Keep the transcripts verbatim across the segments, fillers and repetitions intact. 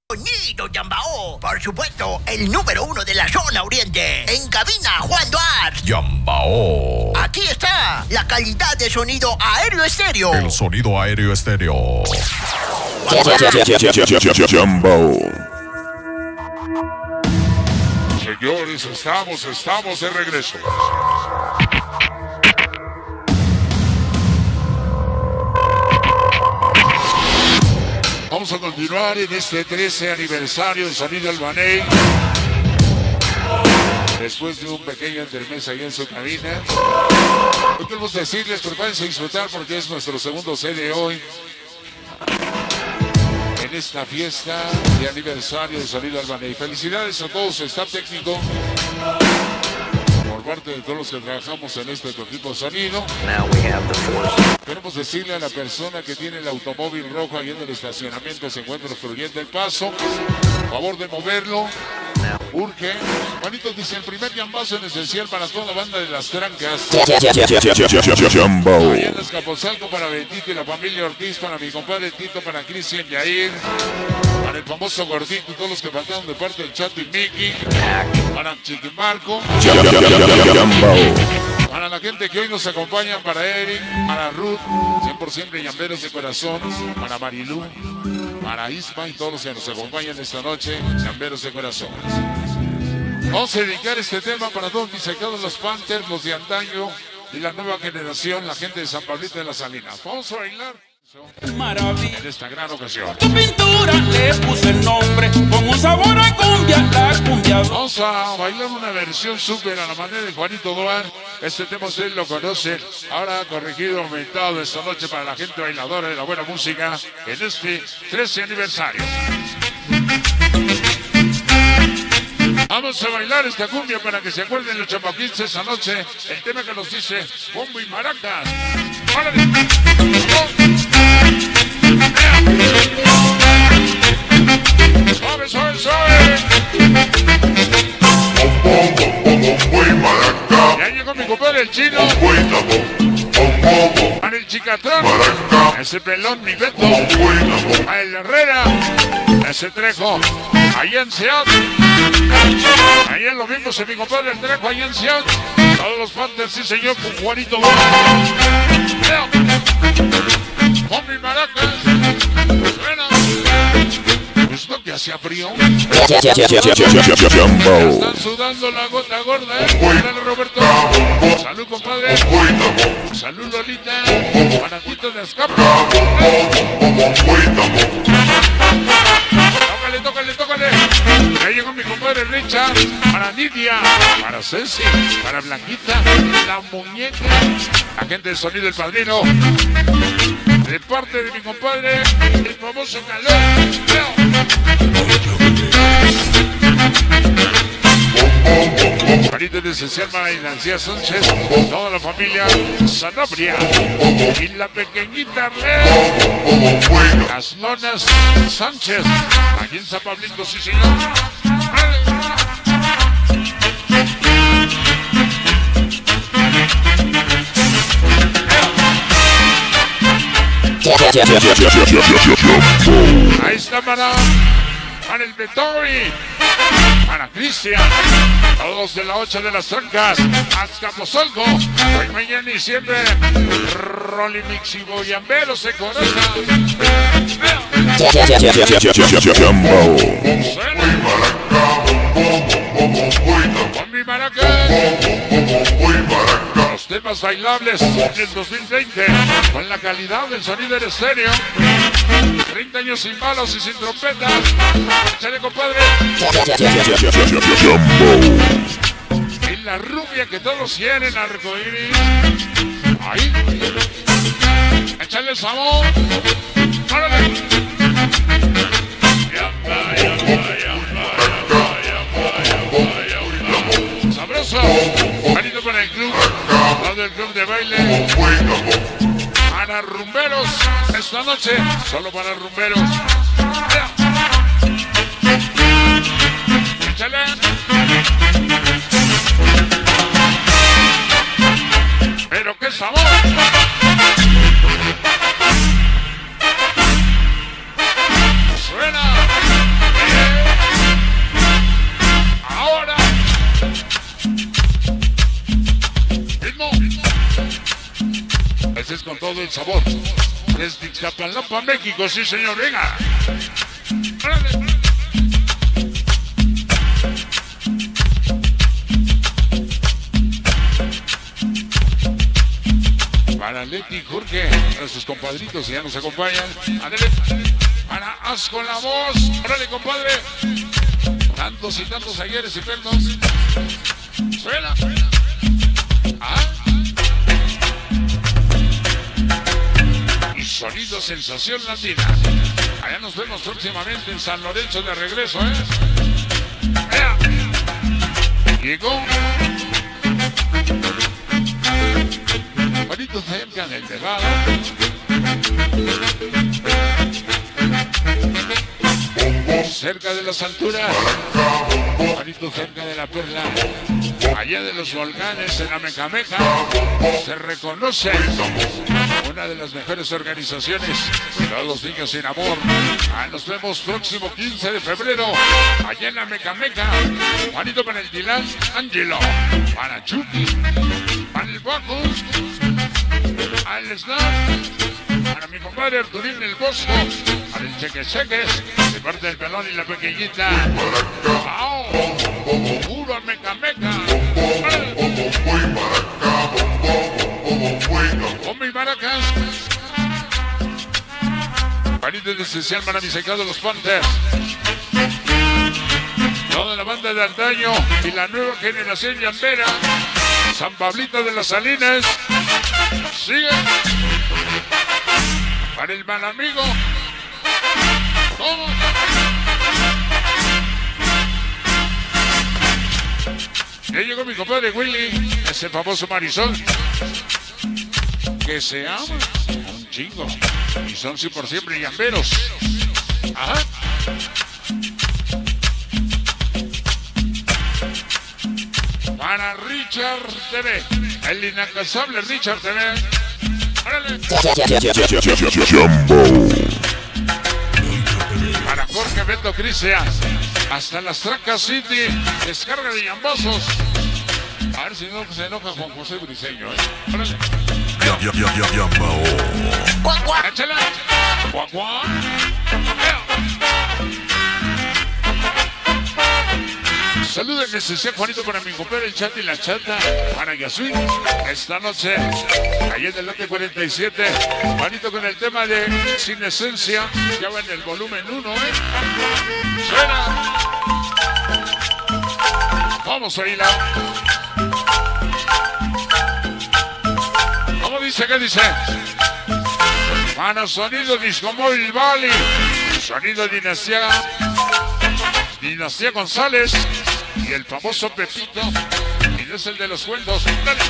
Sonido Yambao, por supuesto, el número uno de la zona oriente. En cabina, Juan Duarte. Yambao. Aquí está la calidad de sonido aéreo estéreo. El sonido aéreo estéreo. Yambao. Señores, estamos, estamos de regreso. Vamos a continuar en este trece aniversario de Sonido Albaney. Después de un pequeño intermés ahí en su cabina. Hoy queremos decirles, prepárense a disfrutar porque es nuestro segundo C D hoy. En esta fiesta de aniversario de Sonido Albaney. Felicidades a todos, staff técnico. Por parte de todos los que trabajamos en este equipo de sonido. Queremos decirle a la persona que tiene el automóvil rojo ahí en el estacionamiento, se encuentra obstruyendo el paso, favor de moverlo, urge. Juanito dice, el primer yambazo en esencial para toda la banda de las trancas. Yambao. Ahí en Escapozalco para Betito y la familia Ortiz, para mi compadre Tito, para Cristian Yair, para el famoso Gordito y todos los que faltaron de parte del Chato y Mickey, para Chiquimarco. Yambao. Para la gente que hoy nos acompaña, para Eric, para Ruth, cien por ciento llamberos de corazón, para Marilú, para Isma y todos los que nos acompañan esta noche, llamberos de corazón. Vamos a dedicar este tema para todos mis sacados, los Panthers, los de antaño y la nueva generación, la gente de San Pablito de las Salinas. Vamos a bailar Maravilla. en esta gran ocasión. Tu pintura le puse el nombre con un sabor a cumbia, la cumbia. Vamos a bailar una versión súper a la manera de Juanito Duarte. Este tema ustedes lo conocen. Ahora corregido, aumentado esta noche para la gente bailadora de la buena música en este trece aniversario. Vamos a bailar esta cumbia para que se acuerden los chamaquines esa noche. El tema que nos dice bombo y maracas. ¡Órale! ¡Suave, suave, suave! Ya llegó mi compadre el chino. Para el chicatrón. Ese pelón, mi Beto. Para el Herrera. Ese Trejo. Ahí en Seat. Ahí en lo mismo se mi compadre el Trejo. Ahí en Seat. Todos los Panthers, sí señor, con Juanito. Con mi maracas. Suena. ¿Esto que hacía frío? Yambao. Están sudando la gota gorda, ¿eh? Dale, Roberto. Salud, compadre. Salud, Lolita. Panatito de escape. Tócale, tócale, tócale. Ya llegó mi compadre Richard. Para Nidia. Para Ceci. Para Blanquita. La muñeca. Agente de sonido, el padrino. De parte de mi compadre, el famoso calor. Marito de Esencial para Inancia Sánchez, toda la familia Sanabria y la pequeñita Arlea, las nonas Sánchez, aquí en San Pablito, sí señor. Ahí está para, para el Betoy, para Cristian, todos de la ocho de las trancas, Azcapotzalco, hoy mañana y siempre, Rolly Mix y Boyambero se conoce. Yambao. Con mi maraca. Los temas bailables en el dos mil veinte, con la calidad del sonido en estéreo. treinta años sin balas y sin trompetas. Échale, compadre. En la rubia que todos quieren, arcoíris. Ahí. Échale sabor. ¡Órale! Sabroso. Manito para el club. Todo el club de baile. Para rumberos. Esta noche. Solo para rumberos. Échale. Pero qué sabor. Suena. todo el sabor. Desde Ixtapalapa, México, sí señor, venga. ¡Órale! Para Leti Jorge, para sus compadritos que ya nos acompañan. Ándale. Para Haz con la voz. Órale, compadre. Tantos y tantos ayeres y pernos. Suena. Ah. Y sonido sensación latina. Allá nos vemos próximamente en San Lorenzo de regreso, ¿eh? ¡Ea! Llegó. Juanito cerca del tejado. Cerca de las alturas. Juanito cerca de la perla. Allá de los volcanes en Amecameca. Se reconoce una de las mejores organizaciones. Todos los niños sin amor. Ah, nos vemos próximo quince de febrero. Allá en Amecameca. Juanito para el Dylan Angelo. Para Chucky. Para el Baco. Al Snap, para mi compadre Arturín el Bosco, para el Cheque Cheques, de parte del pelón y la pequeñita. ¡Au! ¡Puro a Meca Meca! ¡Bomba y maracas! Panito de especial para mi secado los Panthers. Toda la banda de antaño y la nueva generación llambera. San Pablito de las Salinas. Sigue. Para el mal amigo. Todo. Ya llegó mi compadre Willy. Ese famoso Marisol. Que se ama un chingo. Y son sí por siempre llamberos. Ajá. Para Richard T V, el inalcanzable Richard T V. ¡Órale! Jumbo. Para Jorge Beto Cristian, hasta las Tracas City, descarga de llambosos. A ver si no se enoja Juan José Briseño, ¿eh? ¡Órale! Jumbo. Cuac, cuac. ¡Échale! ¡Cuac, cuac! Saluden ese Juanito para mi compadre el chat y la chata. Para Yasui, esta noche, allá en el lote cuarenta y siete. Juanito con el tema de Sin Esencia. Ya va en el volumen uno, ¿eh? Suena. Vamos a ir. ¿Cómo dice? ¿Qué dice? Para sonido Discomóvil Valley. Sonido Dinastía. Dinastía González. Y el famoso Pepito, y es el de los cuentos. Dale.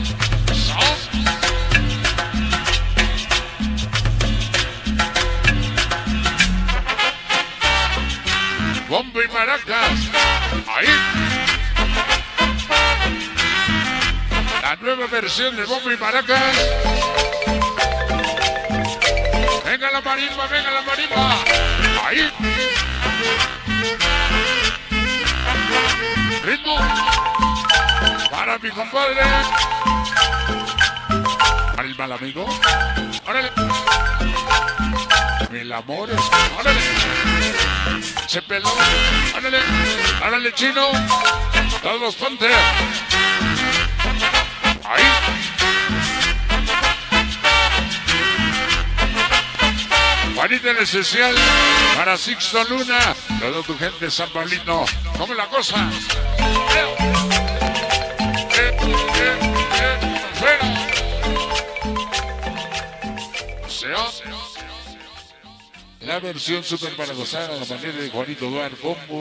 Bombo y maracas. Ahí. La nueva versión de Bombo y maracas. Venga la marimba, venga la marimba. Ahí. Ritmo para mi compadre, para el mal amigo. Órale, mil amores. Órale, se peló. Órale, órale chino. Todos los Panthers. Ahí. Juanita en especial para Sixto Luna. Todo tu gente San Pablito. ¿Cómo es la cosa? Eh, eh, eh, fuera. La versión super para gozar a la manera de Juanito Duarte Bombo.